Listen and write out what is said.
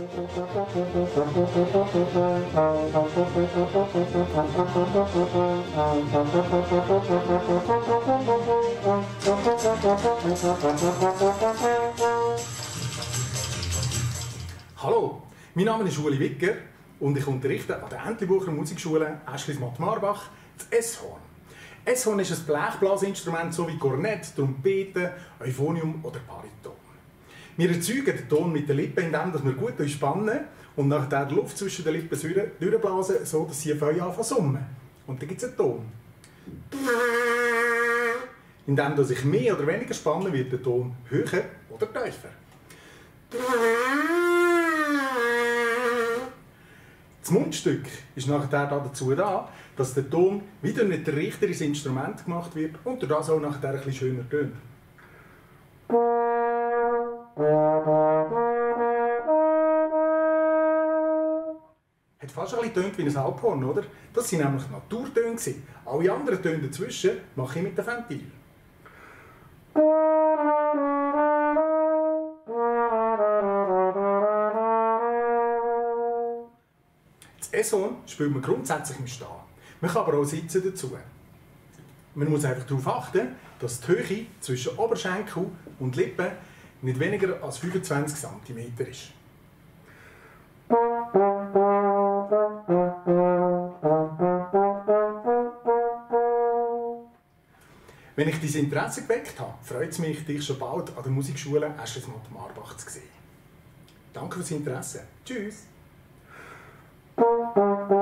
Hallo, mein Name ist Ueli Wicker und ich unterrichte an der Entlebucher Musikschule Aeschlis-Matt-Marbach das S-Horn. S-Horn ist ein Blechblasinstrument sowie Kornett, Trompete, Euphonium oder Bariton. Wir erzeugen den Ton mit den Lippen, indem wir gut spannen und nachher die Luft zwischen den Lippen durchblasen, sodass sie anfangen zu summen. Und dann gibt es einen Ton. Indem ich mehr oder weniger spanne, wird der Ton höher oder tiefer. Das Mundstück ist nachher dazu da, dass der Ton wieder nicht der Richter ins Instrument gemacht wird und das auch nachher ein bisschen schöner tönt. Hat fast ein bisschen getönt wie ein Alphorn, oder? Das waren nämlich Naturtöne. Alle anderen Töne dazwischen mache ich mit dem Ventil. Das S-Horn spielt man grundsätzlich im Stehen. Man kann aber auch sitzen dazu. Man muss einfach darauf achten, dass die Höhe zwischen Oberschenkel und Lippen nicht weniger als 25 cm ist. Wenn ich dein Interesse geweckt habe, freut es mich, dich schon bald an der Musikschule Aeschlis-Matt-Marbach zu sehen. Danke fürs Interesse. Tschüss!